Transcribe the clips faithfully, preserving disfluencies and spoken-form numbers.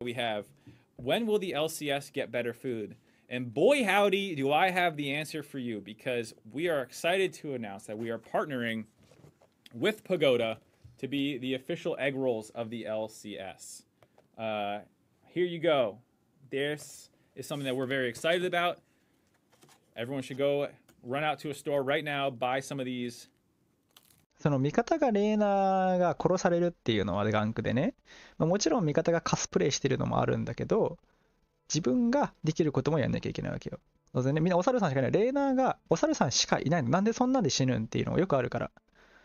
We have, when will the L C S get better food? And boy howdy, do I have the answer for you, because we are excited to announce that we are partnering with Pagoda to be the official egg rolls of the L C S. Uh, here you go. This is something that we're very excited about. Everyone should go run out to a store right now, buy some of these. その味方がレーナーが殺されるっていうのはガンクでね、まあ、もちろん味方がカスプレイしてるのもあるんだけど、自分ができることもやんなきゃいけないわけよ。当然ね、みんなお猿さんしかいない。レーナーがお猿さんしかいないの。なんでそんなんで死ぬんっていうのがよくあるから。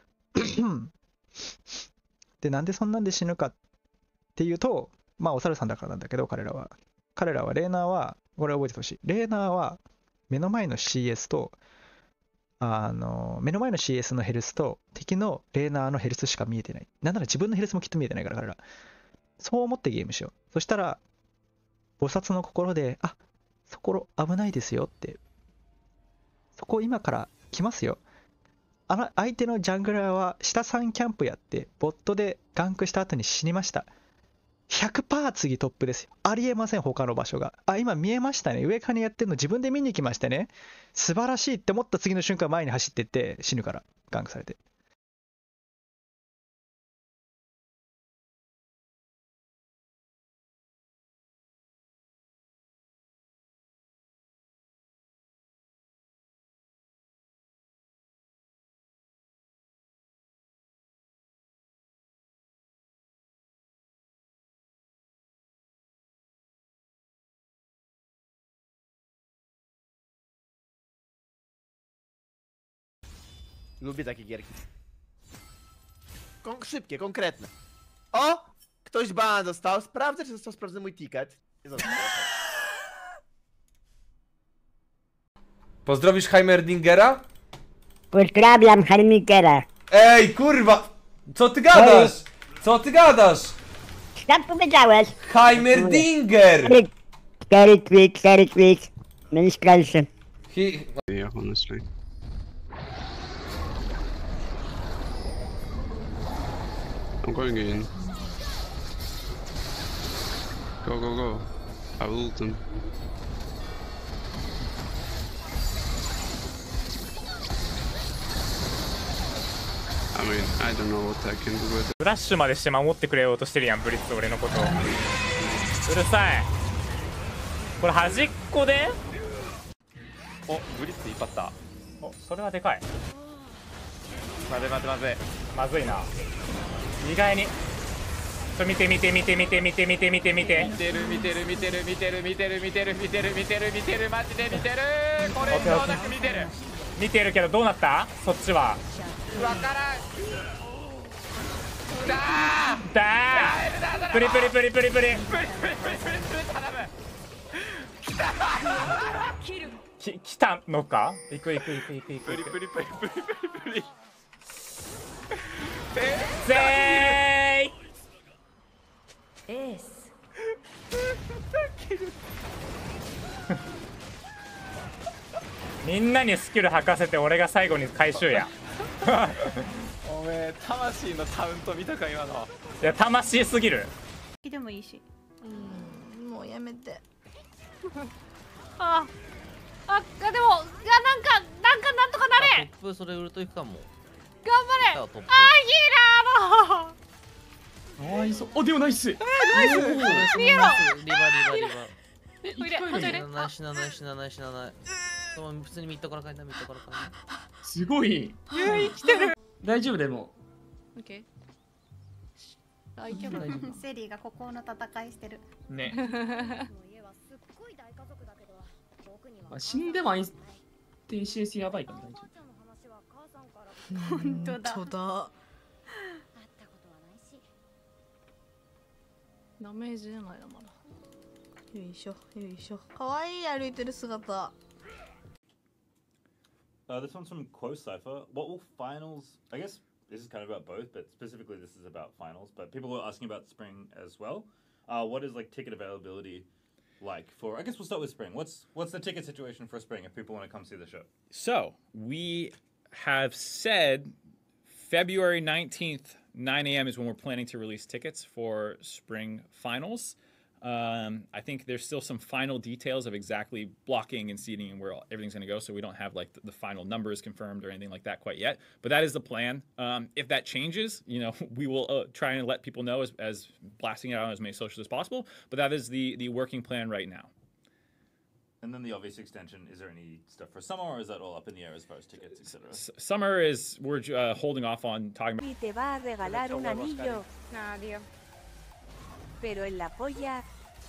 で、なんでそんなんで死ぬかっていうと、まあお猿さんだからなんだけど、彼らは。彼らは、レーナーは、これ覚えてほしい。レーナーは目の前の シーエス と、あの、目の前の シーエス のヘルスと敵のレーナーのヘルスしか見えてない。なんなら自分のヘルスもきっと見えてないから、彼ら。そう思ってゲームしよう。そしたら、菩薩の心で、あ、そこ危ないですよって。そこ今から来ますよ。あの相手のジャングラーは下さんキャンプやって、ボットでガンクした後に死にました。ひゃくパーセント 次トップですよ。ありえません、他の場所が。あ、今見えましたね。上からにやってるの自分で見に来ましたね。素晴らしいって思った次の瞬間前に走ってって死ぬから、ガンクされて。 Lubię takie gierki. Kon szybkie, konkretne. O! Ktoś ban dostał. Sprawdzę, czy został sprawdzony mój ticket. Nie został. Pozdrowisz Heimerdingera? Pozdrawiam Heimerdingera. Ej, kurwa! Co ty gadasz? Co ty gadasz? Co powiedziałeś? Heimerdinger! Cztery tweet, cztery tweet. Będziesz pierwszy. Yeah, honestly. I'm going in. Go, go, go. I will ult them. I mean, I don't know what I can do with it. フラッシュまでして守ってくれようとしてるやん、ブリッツ俺のことを。うるさい。これ端っこで、お、ブリッツ引っ張った。お、それはでかい。待て待て待て、まずいな。意外にちょ見て見て見て見て見て見て見て見て見てる見てる見てる見てる見てる見てる見てる見てる見てるマジで見てる。これ以上なく見てる見てるけどどうなった？そっちはわからん。だーだープリプリプリプリプリプリプリプリプリ頼む。き来たのか？行く行く行く行く行く。プリプリプリプリプリプリ。ぜーい。エース。みんなにスキル吐かせて俺が最後に回収や。おめえ魂のカウント見たか今の。いや魂すぎる。 でもいいし。うん、もうやめて。ああ、あ、でもいやなんかなんかなんとかなれ。 トップそれ売るといくかも。 頑張れ。あー、ヒーラーの。 ナイス。あ、でもナイス。 えー、ナイス。逃げろ。 リバリバリバ。 え、おいで、おいで。 ナイスなナイスなナイスなナイス。その普通にミッドから帰んなミッドから帰んな。 すごい。 ゆい来てる。 大丈夫でも。 オッケー。大丈夫。セリーが孤高の戦いしてる。 ね。死んでもアイステンシエスやばいから大丈夫。 本当だ。本当だ。ダメージじゃないなまだ。よいしょよいしょ。可愛い歩いてる姿。 Uh, this one's from Close Cipher. What will finals? I guess this is kind of about both, but specifically this is about finals. But people were asking about spring as well. Uh, what is like ticket availability like for? I guess we'll start with spring. What's what's the ticket situation for spring if people want to come see the show? So we have said February nineteenth, nine A M is when we're planning to release tickets for spring finals. Um, I think there's still some final details of exactly blocking and seeding and where all, everything's going to go. So we don't have like the, the final numbers confirmed or anything like that quite yet. But that is the plan. Um, if that changes, you know, we will uh, try and let people know as, as blasting it out on as many socials as possible. But that is the the working plan right now. And then the obvious extension, is there any stuff for summer, or is that all up in the air as far as tickets, et cetera? S summer is, we're uh, holding off on talking about. Y te va a regalar un anillo. Nada, tío. Pero en la polla.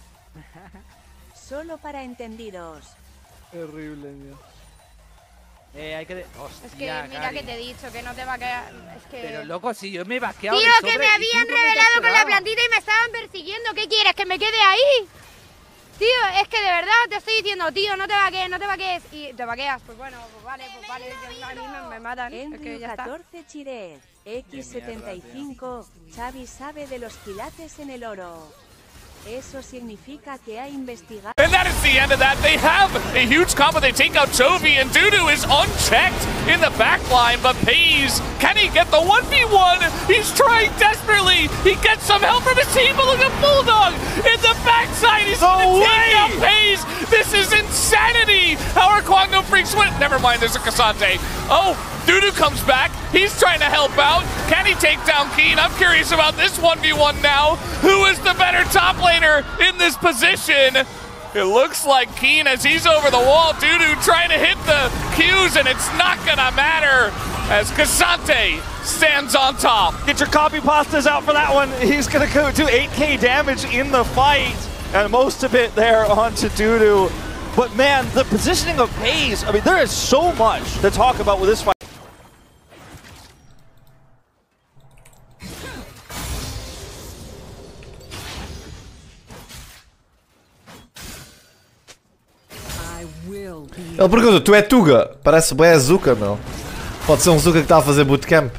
Solo para entendidos. Terrible, tío. Eh, hay que... Hostia, Es que mira que te he dicho que no te va a quedar. Es que. Pero loco, si yo me he vaqueado. Tío, que me habían revelado con la plantita y me estaban persiguiendo. ¿Qué quieres? ¿Que me quede ahí? Tío, es que de verdad te estoy diciendo, tío, no te vaquees, no te vaquees. Y te vaqueas, pues bueno, pues vale, pues vale. Yo, a mí me, me matan. Es que ya está. catorce Chirés, X setenta y cinco, Xavi sabe de los quilates en el oro. Eso significa que ha investigado. And that is the end of that. They have a huge combo. They take out Chovy, and Dudu is unchecked in the back line, but Pays, can he get the one v one? He's trying desperately. He gets some help from his team, but look at Bulldog in the backside. He's no going to take out Pays. This is insanity. How are Kwangno Freaks win? Never mind, there's a Cassante. Oh, Dudu comes back. He's trying to help out. Can he take down Keen? I'm curious about this one v one now. Who is the better top laner in this position? It looks like Keen as he's over the wall. Dudu trying to hit the Qs, and it's not gonna matter as Cassante stands on top. Get your copy pastas out for that one. He's gonna go do eight K damage in the fight, and most of it there onto Dudu. But man, the positioning of Pays, I mean, there is so much to talk about with this fight. Ele pergunta, tu é Tuga? Parece bem a Zuka, meu. Pode ser um Zuka que está a fazer bootcamp.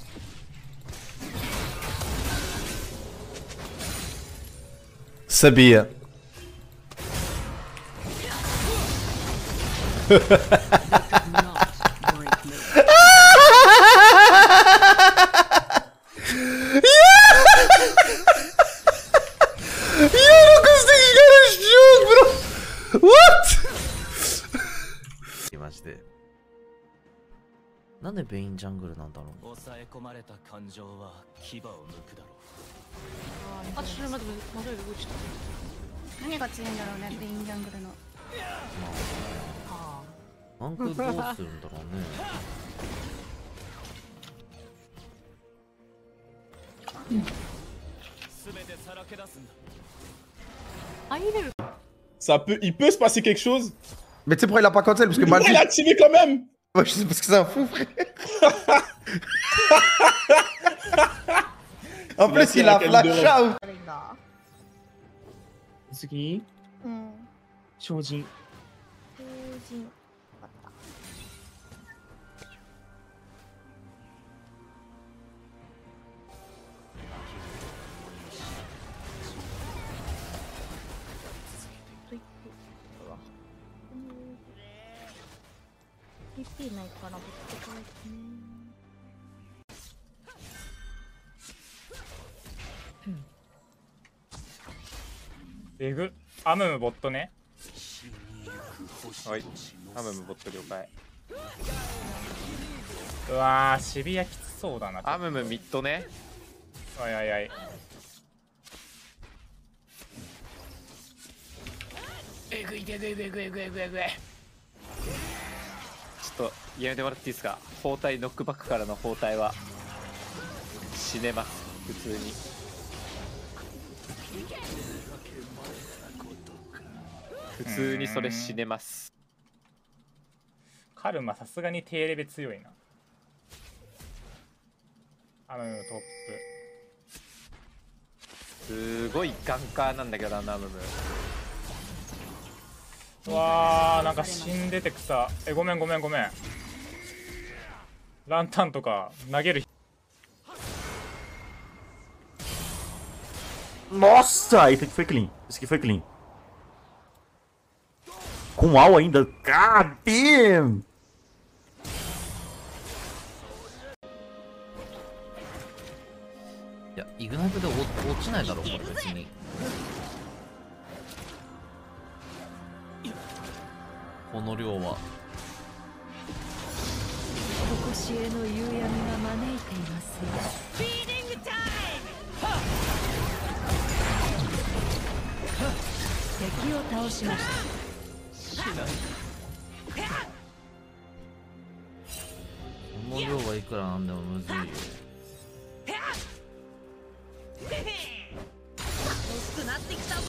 Sabia. Eu não consigo jogar este jogo, bro! What?! マジでなんでベインジャングルなんだろう。 抑え込まれた感情は牙を抜くだろう。 あ、ちょっと待って、まだ動いちゃった。何が強いんだろうね、ベインジャングルの。 まあ、ランクどうするんだろうね。 あ、入れる。 Ça peut, il peut se passer quelque chose. Mais tu sais pourquoi il a pas cancel? Parce que Malphite... il a teamé quand même. Ouais, je sais parce que c'est un fou, frère. En plus, il a flash out. 次、 うん。 精進。 精進。ピーピー ないから持って帰ってね。 えぐアムムボットね。はい、アムムボット了解。うわー、シビアきつそうだな。 アムムミッドね。 はいはいはい。 えぐいえぐいえぐいえぐいえぐいえぐいえぐい。ちょっとやめてもらっていいですか。包帯ノックバックからの包帯は死ねます普通に。普通にそれ死ねます。 カルマさすがに低レベ強いな。アムムトップすごいガンカーなんだけどなアムム。 うわー、なんか死んでて草。え、ごめんごめんごめん。ランタンとか投げる。 Nossa, esse aqui foi clean. Esse aqui foi clean. Com A U ainda. God damn! いや、イグナイトで落ちないだろうこれ別に。 この量は。 常しえの夕闇が招いていますよ。敵を倒しました。 この量はいくらなんでもむずいよ。